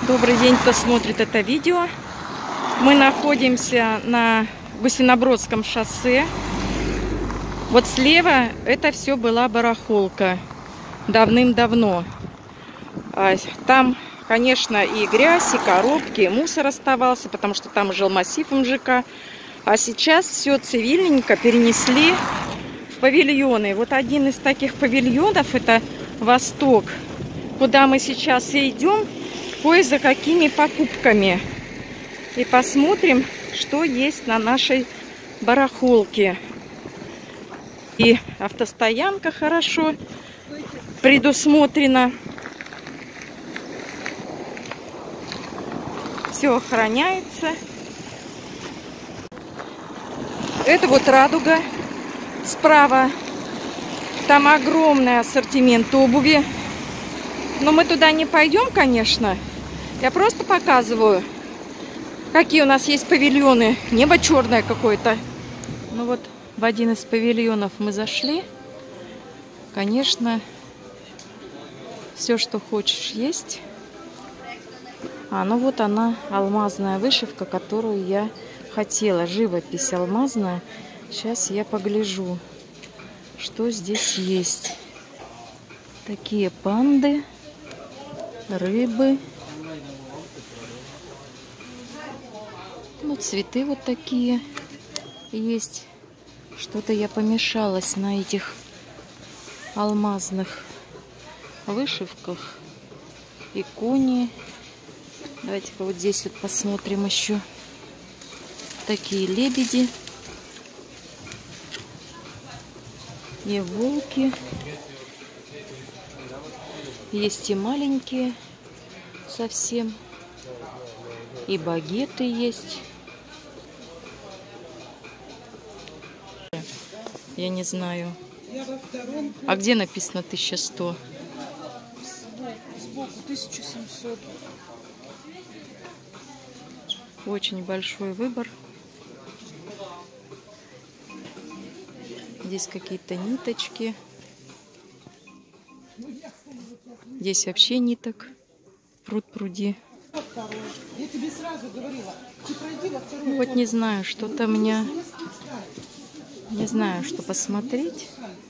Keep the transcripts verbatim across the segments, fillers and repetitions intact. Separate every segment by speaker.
Speaker 1: Добрый день, кто смотрит это видео. Мы находимся на Гусинобродском шоссе. Вот слева это все была барахолка давным-давно. Там, конечно, и грязь, и коробки, и мусор оставался, потому что там жил массив эм жэ ка. А сейчас все цивильненько перенесли в павильоны. Вот один из таких павильонов — это Восток, куда мы сейчас и идем кое за какими покупками. И посмотрим, что есть на нашей барахолке. И автостоянка хорошо предусмотрена. Все охраняется. Это вот Радуга справа. Там огромный ассортимент обуви. Но мы туда не пойдем, конечно. Я просто показываю, какие у нас есть павильоны. Небо черное какое-то. Ну вот в один из павильонов мы зашли. Конечно, все, что хочешь, есть. А, ну вот она, алмазная вышивка, которую я хотела. Живопись алмазная. Сейчас я погляжу, что здесь есть. Такие панды, рыбы. Ну, цветы вот такие есть. Что-то я помешалась на этих алмазных вышивках. И кони. Давайте-ка вот здесь вот посмотрим еще. Такие лебеди. И волки. Есть и маленькие совсем. И багеты есть. Я не знаю. А где написано тысяча сто?
Speaker 2: Сбоку тысяча семьсот.
Speaker 1: Очень большой выбор. Здесь какие-то ниточки. Здесь вообще ниток. Пруд-пруди. Ну, вот не знаю, что-то мне... Не знаю, что посмотреть.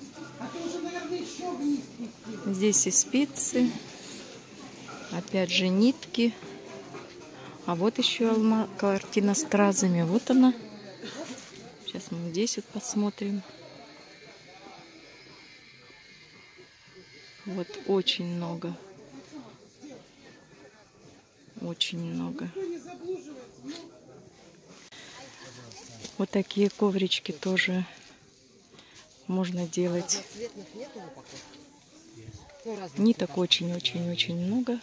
Speaker 1: Здесь и спицы. Опять же нитки. А вот еще алма... картина с стразами. Вот она. Сейчас мы здесь вот посмотрим. Вот очень много. Очень много. Вот такие коврички тоже можно делать. Ниток очень-очень-очень много.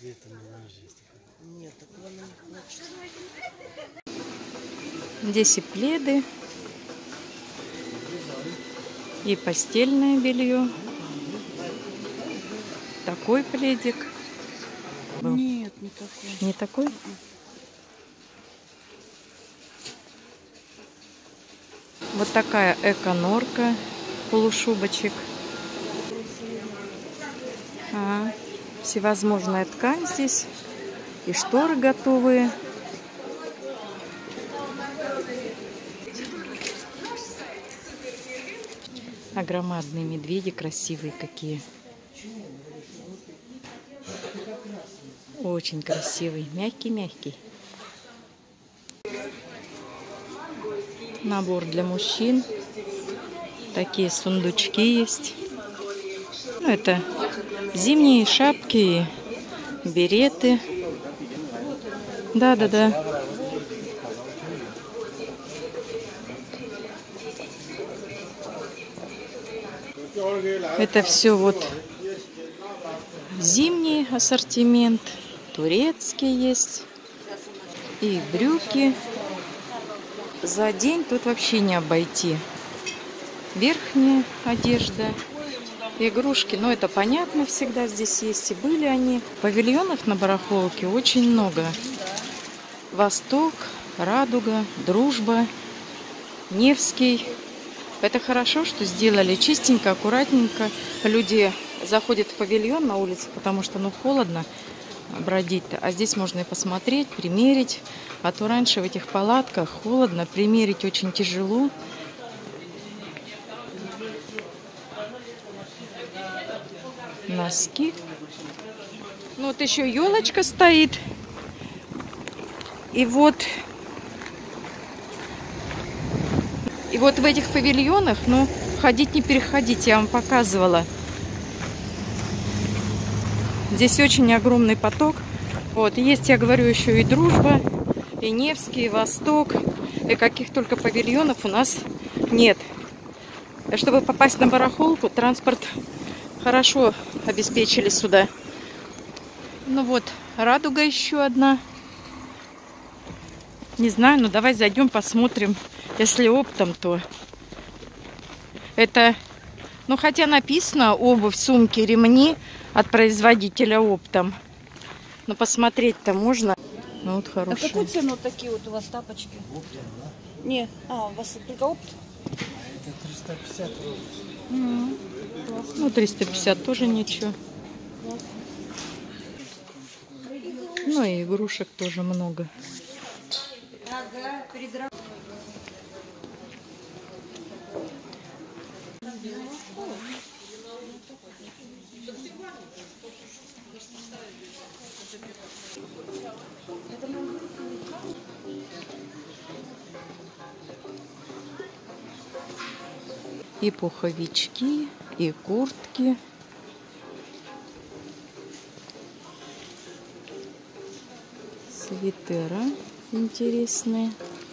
Speaker 1: Здесь и пледы, и постельное белье. Такой пледик.
Speaker 2: Нет, не такой.
Speaker 1: Не такой? Вот такая эко-норка, полушубочек. А, всевозможная ткань здесь. И шторы готовые. А громадные медведи красивые какие. Очень красивый. Мягкий-мягкий. Набор для мужчин. Такие сундучки есть. Ну, это зимние шапки и береты. Да-да-да. Это все вот зимний ассортимент. Турецкий есть. И брюки. За день тут вообще не обойти. Верхняя одежда, игрушки. Но это понятно, всегда здесь есть. И были они. Павильонов на барахолке очень много. Восток, Радуга, Дружба, Невский. Это хорошо, что сделали чистенько, аккуратненько. Люди заходят в павильон на улице, потому что ну холодно. бродить. А здесь можно и посмотреть, примерить. А то раньше в этих палатках холодно, примерить очень тяжело. Носки. Ну вот еще елочка стоит. И вот, и вот в этих павильонах, ну, ходить не переходить, я вам показывала. Здесь очень огромный поток. Вот, есть, я говорю, еще и Дружба, и Невский, и Восток, и каких только павильонов у нас нет. Чтобы попасть на барахолку, транспорт хорошо обеспечили сюда. Ну вот, Радуга еще одна. Не знаю, ну давай зайдем, посмотрим. Если оптом, то это, ну хотя написано обувь, сумки, ремни от производителя оптом. Но посмотреть-то можно. Ну вот хорошие.
Speaker 2: А какую цену такие вот у вас тапочки? Опт, да? Не, а, у вас только опт?
Speaker 3: Это триста пятьдесят рублей.
Speaker 1: Mm. Ну, триста пятьдесят тоже ничего. Ну и игрушек тоже много. И пуховички, и куртки. Свитера интересные.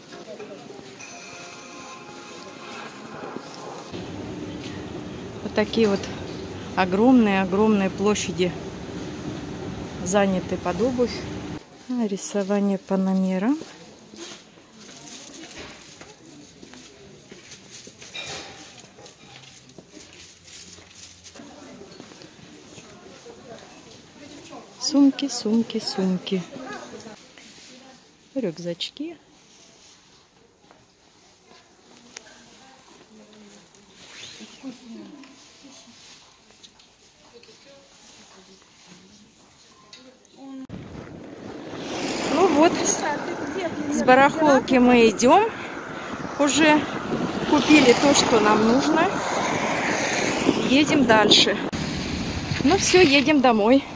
Speaker 1: Вот такие вот огромные-огромные площади заняты под обувь. Рисование по номерам. Сумки, сумки, сумки. Рюкзачки. Ну вот, с барахолки мы идем. Уже купили то, что нам нужно. Едем дальше. Ну все, едем домой.